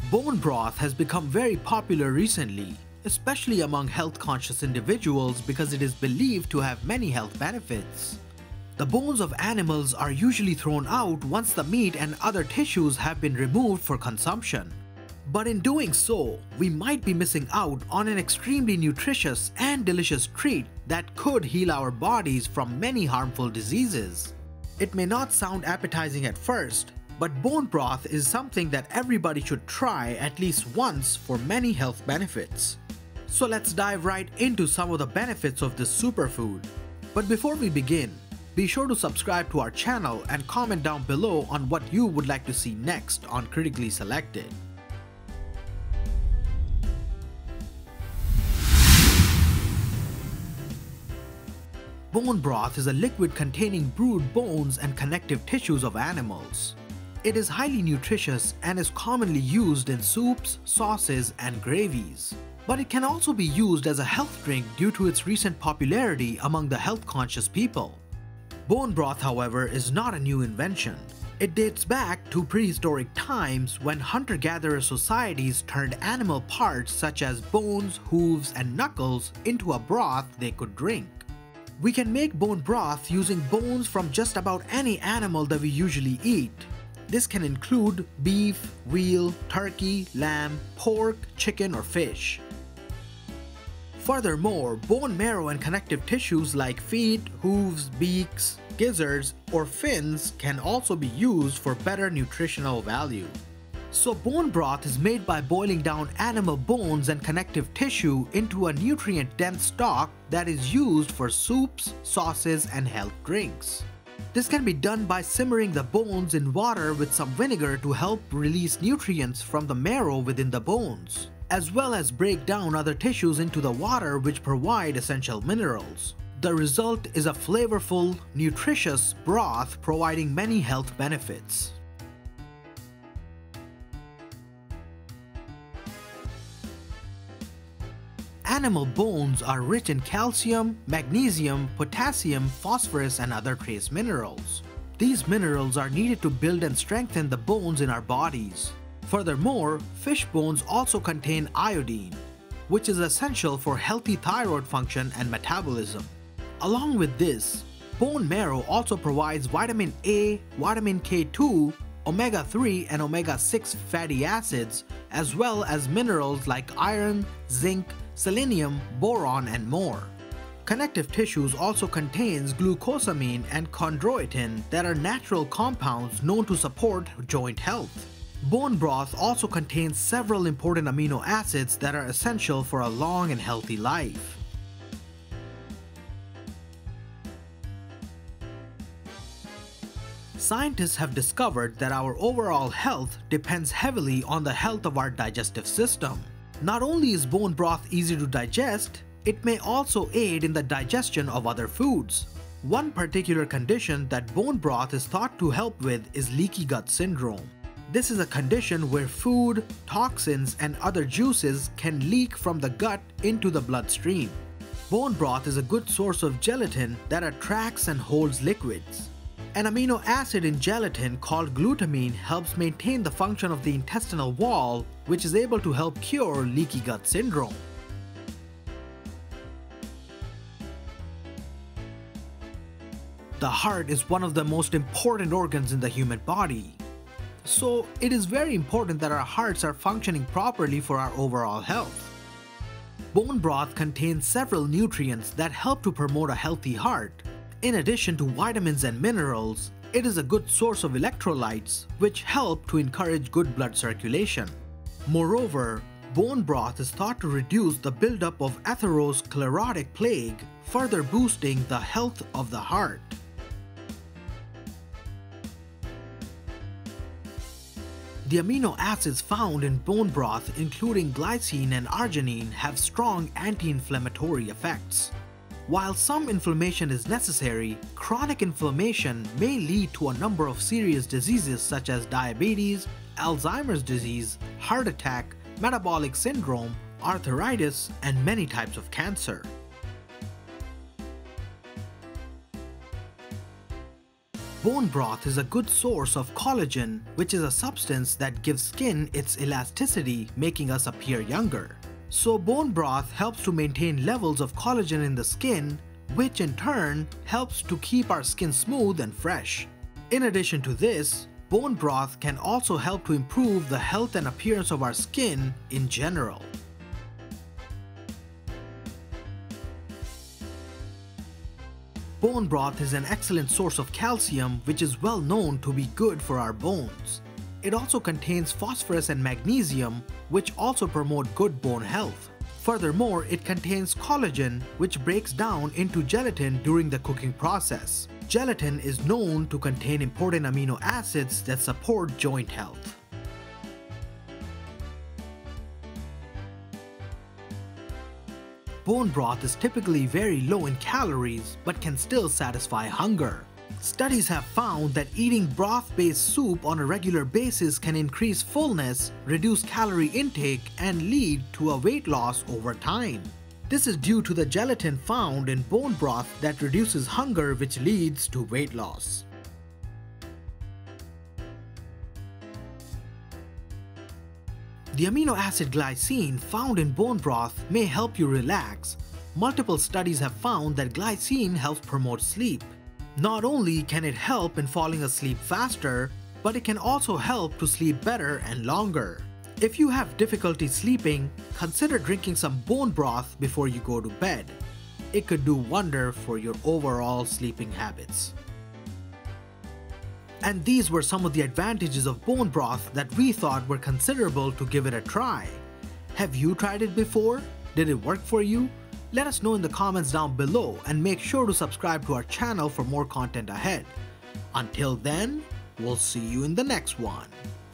Bone broth has become very popular recently, especially among health-conscious individuals because it is believed to have many health benefits. The bones of animals are usually thrown out once the meat and other tissues have been removed for consumption. But in doing so, we might be missing out on an extremely nutritious and delicious treat that could heal our bodies from many harmful diseases. It may not sound appetizing at first, but bone broth is something that everybody should try at least once for many health benefits. So let's dive right into some of the benefits of this superfood. But before we begin, be sure to subscribe to our channel and comment down below on what you would like to see next on Critically Selected. Bone broth is a liquid containing brewed bones and connective tissues of animals. It is highly nutritious and is commonly used in soups, sauces, and gravies. But it can also be used as a health drink due to its recent popularity among the health-conscious people. Bone broth, however, is not a new invention. It dates back to prehistoric times when hunter-gatherer societies turned animal parts such as bones, hooves, and knuckles into a broth they could drink. We can make bone broth using bones from just about any animal that we usually eat. This can include beef, veal, turkey, lamb, pork, chicken, or fish. Furthermore, bone marrow and connective tissues like feet, hooves, beaks, gizzards, or fins can also be used for better nutritional value. So bone broth is made by boiling down animal bones and connective tissue into a nutrient-dense stock that is used for soups, sauces, and health drinks. This can be done by simmering the bones in water with some vinegar to help release nutrients from the marrow within the bones, as well as break down other tissues into the water which provide essential minerals. The result is a flavorful, nutritious broth providing many health benefits. Animal bones are rich in calcium, magnesium, potassium, phosphorus, and other trace minerals. These minerals are needed to build and strengthen the bones in our bodies. Furthermore, fish bones also contain iodine, which is essential for healthy thyroid function and metabolism. Along with this, bone marrow also provides vitamin A, vitamin K2, omega-3 and omega-6 fatty acids, as well as minerals like iron, zinc, selenium, boron, and more. Connective tissues also contains glucosamine and chondroitin that are natural compounds known to support joint health. Bone broth also contains several important amino acids that are essential for a long and healthy life. Scientists have discovered that our overall health depends heavily on the health of our digestive system. Not only is bone broth easy to digest, it may also aid in the digestion of other foods. One particular condition that bone broth is thought to help with is leaky gut syndrome. This is a condition where food, toxins, and other juices can leak from the gut into the bloodstream. Bone broth is a good source of gelatin that attracts and holds liquids. An amino acid in gelatin called glutamine helps maintain the function of the intestinal wall, which is able to help cure leaky gut syndrome. The heart is one of the most important organs in the human body. So it is very important that our hearts are functioning properly for our overall health. Bone broth contains several nutrients that help to promote a healthy heart. In addition to vitamins and minerals, it is a good source of electrolytes, which help to encourage good blood circulation. Moreover, bone broth is thought to reduce the buildup of atherosclerotic plaque, further boosting the health of the heart. The amino acids found in bone broth, including glycine and arginine, have strong anti-inflammatory effects. While some inflammation is necessary, chronic inflammation may lead to a number of serious diseases such as diabetes, Alzheimer's disease, heart attack, metabolic syndrome, arthritis, and many types of cancer. Bone broth is a good source of collagen, which is a substance that gives skin its elasticity, making us appear younger. So bone broth helps to maintain levels of collagen in the skin, which in turn helps to keep our skin smooth and fresh. In addition to this, bone broth can also help to improve the health and appearance of our skin in general. Bone broth is an excellent source of calcium, which is well known to be good for our bones. It also contains phosphorus and magnesium, which also promote good bone health. Furthermore, it contains collagen, which breaks down into gelatin during the cooking process. Gelatin is known to contain important amino acids that support joint health. Bone broth is typically very low in calories but can still satisfy hunger. Studies have found that eating broth-based soup on a regular basis can increase fullness, reduce calorie intake, and lead to a weight loss over time. This is due to the gelatin found in bone broth that reduces hunger, which leads to weight loss. The amino acid glycine found in bone broth may help you relax. Multiple studies have found that glycine helps promote sleep. Not only can it help in falling asleep faster, but it can also help to sleep better and longer. If you have difficulty sleeping, consider drinking some bone broth before you go to bed. It could do wonder for your overall sleeping habits. And these were some of the advantages of bone broth that we thought were considerable to give it a try. Have you tried it before? Did it work for you? Let us know in the comments down below and make sure to subscribe to our channel for more content ahead. Until then, we'll see you in the next one.